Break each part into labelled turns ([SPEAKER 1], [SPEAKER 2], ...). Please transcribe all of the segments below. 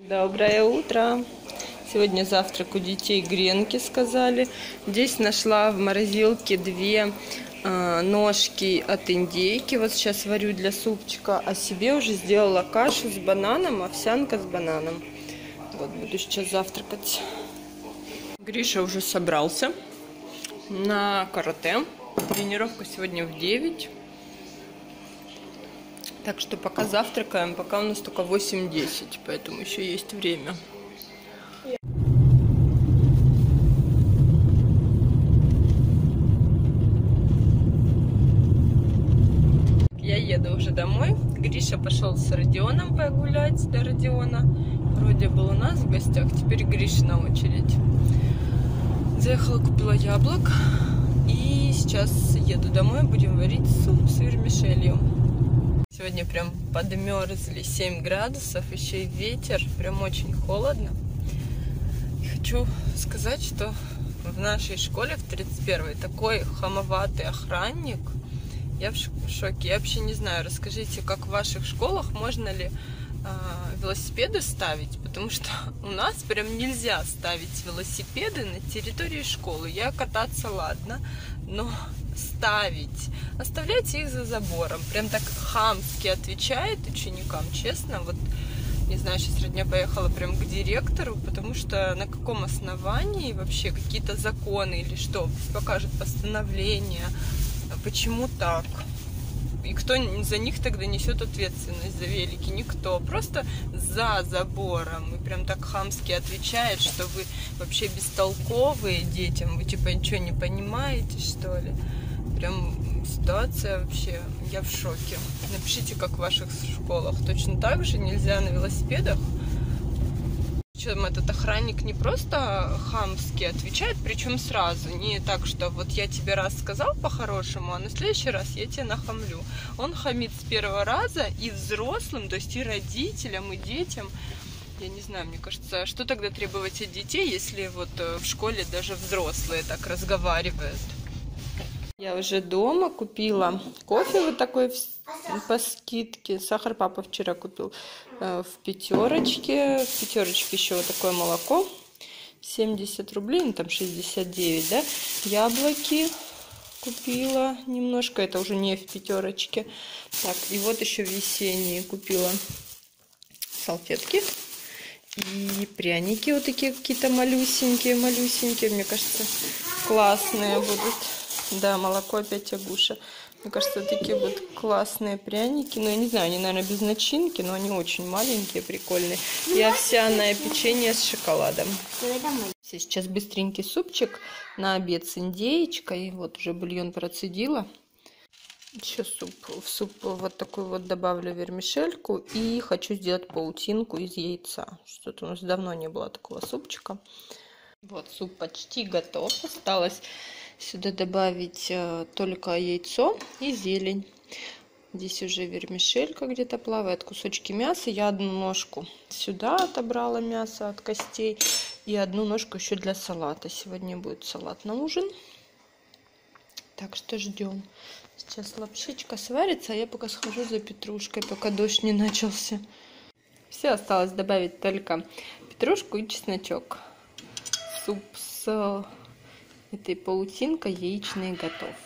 [SPEAKER 1] Доброе утро! Сегодня завтрак у детей гренки, сказали. Здесь нашла в морозилке две ножки от индейки. Вот сейчас варю для супчика. А себе уже сделала кашу с бананом, овсянка с бананом. Вот буду сейчас завтракать. Гриша уже собрался на карате. Тренировка сегодня в 9. Так что пока завтракаем, пока у нас только 8:10, поэтому еще есть время. Я еду уже домой. Гриша пошел с Родионом погулять до Родиона. Вроде был у нас в гостях, теперь Гриша на очередь. Заехала, купила яблок. И сейчас еду домой, будем варить суп с вермишелью. Сегодня прям подмерзли, 7 градусов, еще и ветер, прям очень холодно. И хочу сказать, что в нашей школе, в 31-й, такой хамоватый охранник. Я в шоке. Я вообще не знаю, расскажите, как в ваших школах можно ли велосипеды ставить, потому что у нас прям нельзя ставить велосипеды на территории школы. Я кататься ладно, но оставляйте их за забором. Прям так хамски отвечает ученикам, честно. Вот, не знаю, сейчас родня поехала прям к директору, потому что на каком основании вообще какие-то законы или что, покажет постановление, почему так? И кто за них тогда несет ответственность за велики? Никто. Просто за забором. И прям так хамски отвечает, что вы вообще бестолковые детям. Вы типа ничего не понимаете, что ли? Прям ситуация вообще. Я в шоке. Напишите, как в ваших школах. Точно так же нельзя на велосипедах? Причем этот охранник не просто хамски отвечает, причем сразу, не так, что вот я тебе раз сказал по-хорошему, а на следующий раз я тебе нахамлю. Он хамит с первого раза и взрослым, то есть и родителям, и детям. Я не знаю, мне кажется, что тогда требовать от детей, если вот в школе даже взрослые так разговаривают? Я уже дома купила кофе вот такой по скидке. Сахар папа вчера купил в пятерочке. В пятерочке еще вот такое молоко. 70 рублей, ну там 69, да. Яблоки купила немножко. Это уже не в пятерочке. Так, и вот еще весенние купила салфетки. И пряники вот такие какие-то малюсенькие. Мне кажется, классные будут. Да, молоко опять Агуша. Мне кажется, такие вот классные пряники. Ну, я не знаю, они, наверное, без начинки, но они очень маленькие, прикольные. И овсяное печенье с шоколадом. Сейчас быстренький супчик на обед с индеечкой. Вот уже бульон процедила. Еще суп. В суп вот такой вот добавлю вермишельку. И хочу сделать паутинку из яйца. Что-то у нас давно не было такого супчика. Вот, суп почти готов. Осталось сюда добавить только яйцо и зелень. Здесь уже вермишелька где-то плавает, кусочки мяса. Я одну ножку сюда отобрала мясо от костей. И одну ножку еще для салата. Сегодня будет салат на ужин. Так что ждем. Сейчас лапшичка сварится, а я пока схожу за петрушкой, пока дождь не начался. Все, осталось добавить только петрушку и чесночок. Суп с этой паутинкой яичный готов.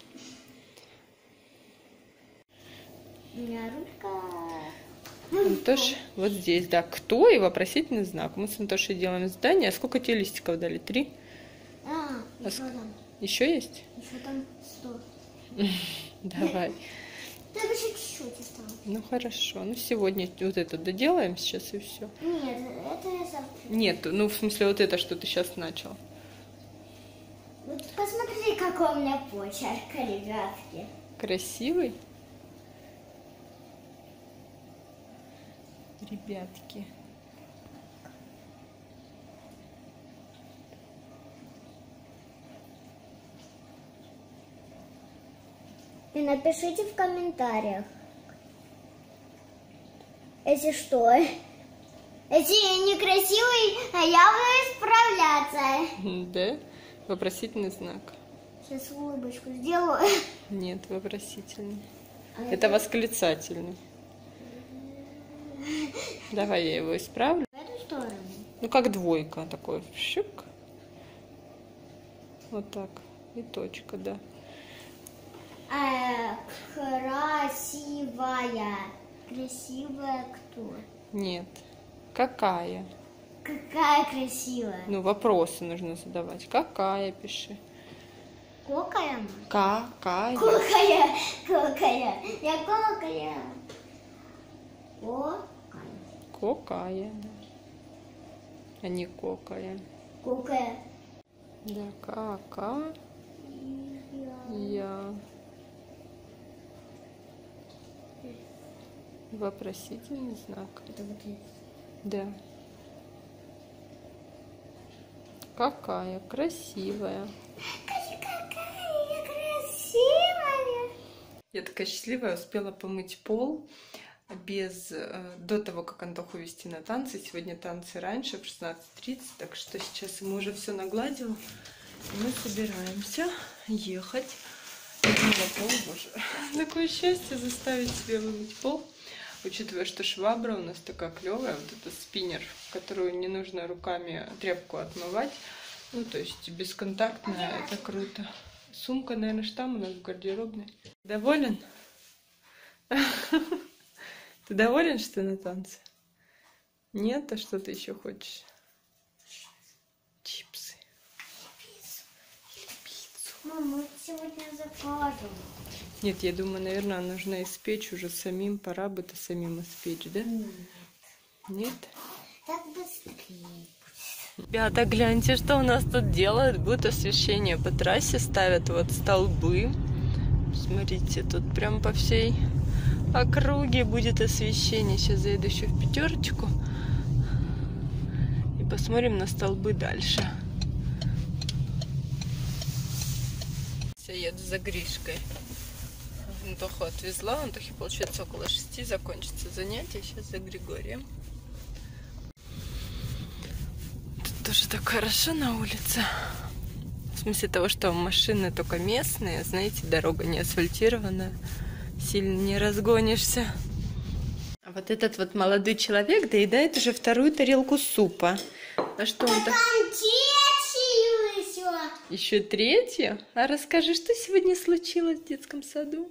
[SPEAKER 2] У меня ручка.
[SPEAKER 1] Антош, вот здесь, да. Кто и вопросительный знак. Мы с Антошей делаем задание. А сколько тебе листиков дали? 3?
[SPEAKER 2] Еще там.
[SPEAKER 1] Еще есть?
[SPEAKER 2] Еще там 100.
[SPEAKER 1] Давай.
[SPEAKER 2] Да еще чуть-чуть осталось.
[SPEAKER 1] Ну хорошо. Ну сегодня вот это доделаем сейчас и все.
[SPEAKER 2] Нет, это я завтра.
[SPEAKER 1] Нет, ну в смысле вот это, что ты сейчас начал.
[SPEAKER 2] Вот посмотрите, какой у меня почерк, ребятки.
[SPEAKER 1] Красивый? Ребятки.
[SPEAKER 2] И напишите в комментариях, если что. Если я некрасивый, я буду исправляться.
[SPEAKER 1] Да? Вопросительный знак.
[SPEAKER 2] Сейчас улыбочку сделаю.
[SPEAKER 1] Нет, вопросительный. Это восклицательный. Давай я его исправлю.
[SPEAKER 2] Эту
[SPEAKER 1] Ну, как двойка такой. Щук. Вот так. И точка, да.
[SPEAKER 2] Красивая. Красивая кто?
[SPEAKER 1] Нет. Какая?
[SPEAKER 2] Какая красивая?
[SPEAKER 1] Ну, вопросы нужно задавать. Какая, пиши.
[SPEAKER 2] Какая?
[SPEAKER 1] Какая?
[SPEAKER 2] Какая? Какая? Я какая?
[SPEAKER 1] Какая, да. А не какая.
[SPEAKER 2] Какая?
[SPEAKER 1] Да, какая. Я. Вопросительный знак.
[SPEAKER 2] Это вот это.
[SPEAKER 1] Да. Какая красивая.
[SPEAKER 2] Какая красивая.
[SPEAKER 1] Я такая счастливая, успела помыть пол до того, как Антоху вести на танцы. Сегодня танцы раньше, в 16:30, так что сейчас ему уже все нагладила. И мы собираемся ехать. Вымыла пол, боже. Такое счастье заставить себя вымыть пол. Учитывая, что швабра у нас такая клевая, вот это спиннер, которую не нужно руками тряпку отмывать. Ну, то есть бесконтактная, это круто. Сумка, наверное, там у нас в гардеробной. Доволен? Ты доволен, что на танце? Нет? А что ты еще хочешь? Чипсы. Пиццу.
[SPEAKER 2] Мама, мы сегодня закажем.
[SPEAKER 1] Нет, я думаю, наверное, нужно испечь уже самим. Пора бы это самим испечь, да? Нет?
[SPEAKER 2] Так быстрее.
[SPEAKER 1] Ребята, гляньте, что у нас тут делают. Будет освещение по трассе, ставят вот столбы. Смотрите, тут прям по всей округе будет освещение. Сейчас заеду еще в пятерочку и посмотрим на столбы дальше. Я еду за Гришкой. Антоху отвезла. Антохе, получается, около 6 закончится занятие. Сейчас за Григорием. Тут тоже так хорошо на улице. В смысле того, что машины только местные. Знаете, дорога не асфальтированная. Сильно не разгонишься. А вот этот вот молодой человек доедает уже вторую тарелку супа. А что он так? Еще третью? А расскажи, что сегодня случилось в детском саду?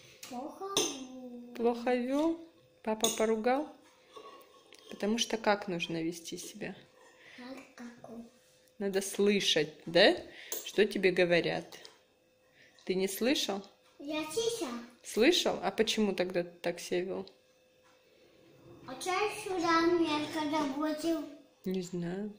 [SPEAKER 1] Плохо вел? Папа поругал? Потому что как нужно вести себя? Надо слышать, да? Что тебе говорят? Ты не слышал?
[SPEAKER 2] Я тихо.
[SPEAKER 1] Слышал? А почему тогда ты так себя вел?
[SPEAKER 2] А чай сюда мне когда будет?
[SPEAKER 1] Не знаю.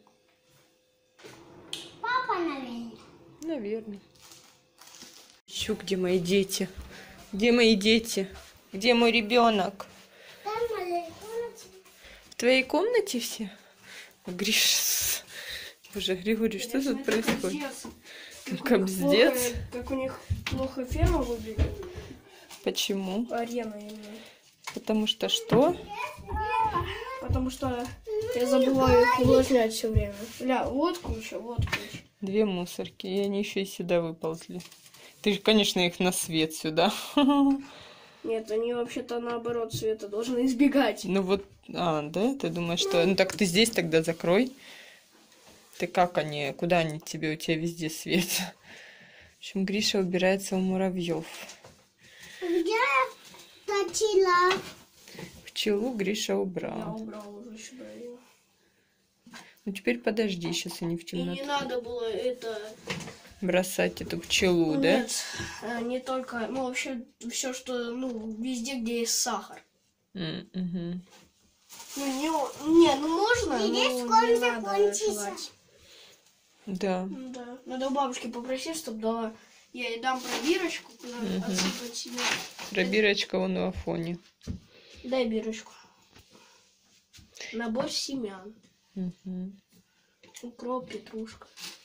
[SPEAKER 2] Папа, наверное.
[SPEAKER 1] Наверное. Еще где мои дети? Где мои дети? Где мой ребенок?
[SPEAKER 2] Там в моей комнате.
[SPEAKER 1] В твоей комнате все? Гриш, боже, Григорий, что тут происходит? Кобздец.
[SPEAKER 3] Как у них плохо ферма выглядит.
[SPEAKER 1] Почему?
[SPEAKER 3] Арена именно.
[SPEAKER 1] Потому что что?
[SPEAKER 3] Потому что я забываю их увлажнять все время. Вот куча, вот куча.
[SPEAKER 1] 2 мусорки, и они еще и сюда выползли. Ты же, конечно, их на свет сюда.
[SPEAKER 3] Нет, они вообще-то наоборот света должны избегать.
[SPEAKER 1] Ну вот, да? Ты думаешь, что... Ну так ты здесь тогда закрой. Ты как они, куда они тебе? У тебя везде свет. В общем, Гриша убирается у муравьев.
[SPEAKER 2] Где точила?
[SPEAKER 1] Пчелу Гриша
[SPEAKER 3] Я
[SPEAKER 1] убрал.
[SPEAKER 3] убрал уже сюда ее.
[SPEAKER 1] Ну теперь подожди, сейчас они в
[SPEAKER 3] И
[SPEAKER 1] темноту.
[SPEAKER 3] не надо было это...
[SPEAKER 1] Бросать эту пчелу, да?
[SPEAKER 3] Нет, не только... Ну, вообще, все, что... Ну, везде, где есть сахар.
[SPEAKER 1] Угу.
[SPEAKER 3] Ну, не, ну можно,
[SPEAKER 2] Здесь
[SPEAKER 3] но
[SPEAKER 2] скоро
[SPEAKER 3] не надо
[SPEAKER 2] закончится.
[SPEAKER 3] жевать.
[SPEAKER 1] Да.
[SPEAKER 3] Да. Надо у бабушки попросить, чтобы дала. Я ей дам пробирочку, куда отсыпать себе.
[SPEAKER 1] Пробирочка вон у Афони.
[SPEAKER 3] Дай бирочку. Набор семян.
[SPEAKER 1] Угу.
[SPEAKER 3] Укроп, петрушка.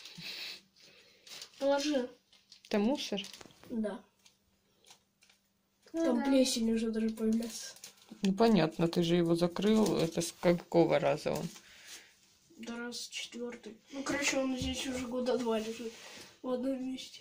[SPEAKER 3] Положи.
[SPEAKER 1] Это мусор?
[SPEAKER 3] Да. Там плесень уже даже появляется.
[SPEAKER 1] Ну понятно, ты же его закрыл. Это с какого раза он?
[SPEAKER 3] Да раз 4. Ну, короче, он здесь уже года 2 лежит в одном месте.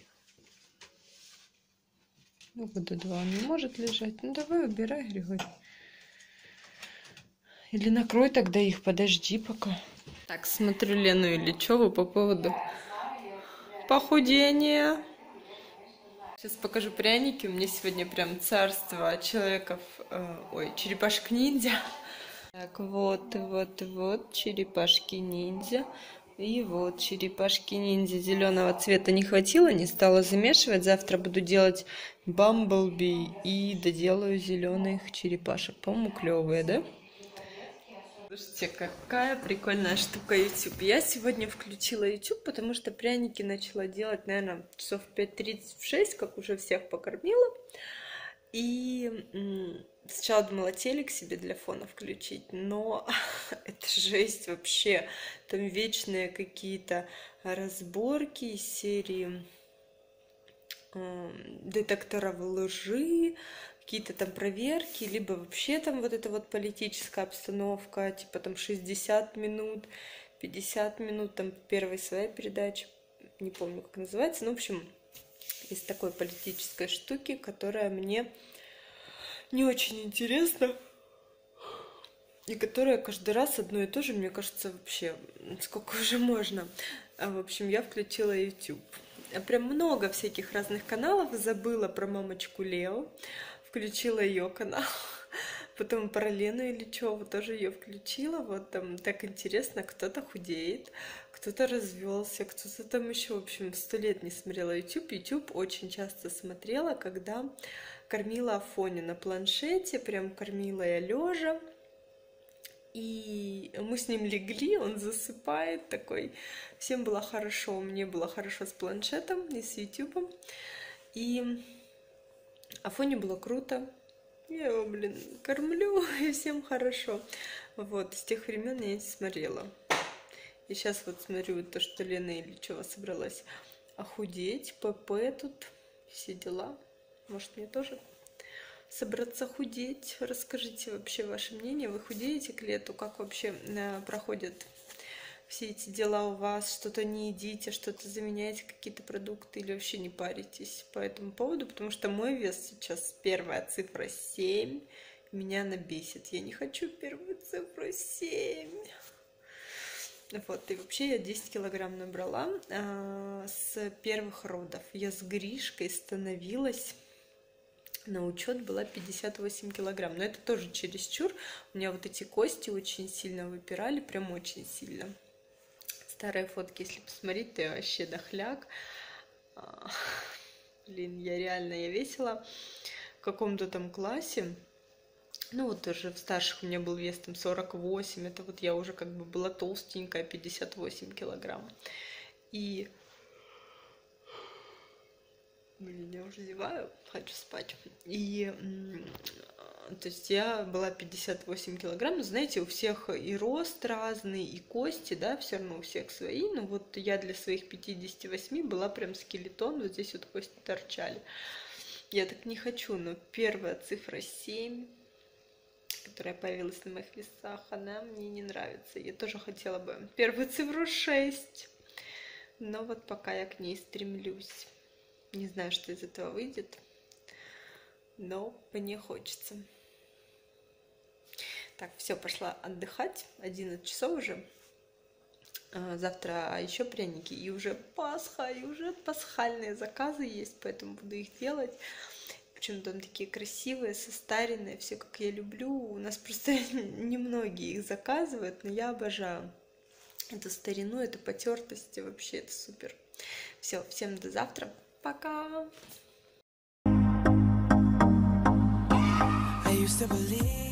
[SPEAKER 1] Ну, года 2 он не может лежать. Ну, давай убирай, Григорий. Или накрой тогда их, подожди пока. Так, смотрю Лену Ильичеву по поводу похудения. Сейчас покажу пряники. У меня сегодня прям царство человеков, черепашек-ниндзя. Так, вот, черепашки-ниндзя. И вот черепашки-ниндзя зеленого цвета не хватило, не стала замешивать. Завтра буду делать бамблби и доделаю зеленых черепашек. По-моему, клевые, да? Слушайте, какая прикольная штука YouTube. Я сегодня включила YouTube, потому что пряники начала делать, наверное, часов 5:30-6, как уже всех покормила. И сначала думала телек себе для фона включить, но это жесть вообще. Там вечные какие-то разборки из серии детекторов лжи, какие-то там проверки, либо вообще там вот эта вот политическая обстановка, типа там 60 минут, 50 минут, там первой своей передачи, не помню, как называется, но, в общем, из такой политической штуки, которая мне не очень интересна, и которая каждый раз одно и то же, мне кажется, вообще, сколько уже можно. В общем, я включила YouTube. Прям много всяких разных каналов, забыла про мамочку Лео, включила ее канал, потом про Лену Ильичеву тоже ее включила. Вот там так интересно, кто-то худеет, кто-то развелся, кто-то там еще, в общем, 100 лет не смотрела YouTube. YouTube очень часто смотрела, когда кормила Афоню на планшете, прям кормила я лежа. И мы с ним легли, он засыпает такой. Всем было хорошо, мне было хорошо с планшетом и с ютубом. И Афоне было круто. Я его, кормлю, и всем хорошо. Вот, с тех времен я не смотрела. И сейчас вот смотрю то, что Лена Ильичева собралась охудеть, ПП тут, все дела. Может, мне тоже собраться худеть? Расскажите вообще ваше мнение. Вы худеете к лету? Как вообще проходят все эти дела у вас? Что-то не едите, что-то заменяете, какие-то продукты, или вообще не паритесь по этому поводу? Потому что мой вес сейчас, первая цифра 7, меня она бесит. Я не хочу первую цифру 7. Вот, и вообще я 10 килограмм набрала с первых родов. Я с Гришкой становилась на учет, была 58 килограмм. Но это тоже чересчур. У меня вот эти кости очень сильно выпирали, прям очень сильно. Старые фотки, если посмотреть, то я вообще дохляк. Я весила в каком-то там классе. Ну вот тоже в старших у меня был вес там 48. Это вот я уже как бы была толстенькая, 58 килограмм. И я уже зеваю, хочу спать. И то есть я была 58 килограмм. Но, знаете, у всех и рост разный, и кости, да, все равно у всех свои. Но вот я для своих 58 была прям скелетон, вот здесь вот кости торчали. Я так не хочу, но первая цифра 7, которая появилась на моих весах, она мне не нравится. Я тоже хотела бы первую цифру 6, но вот пока я к ней стремлюсь. Не знаю, что из этого выйдет, но мне хочется. Так, все, пошла отдыхать. 11 часов уже. Завтра еще пряники. И уже Пасха, и уже пасхальные заказы есть, поэтому буду их делать. Причем там такие красивые, состаренные, все как я люблю. У нас просто немногие их заказывают, но я обожаю эту старину, эту потертость. Вообще это супер. Все, всем до завтра. Пока! I used to believe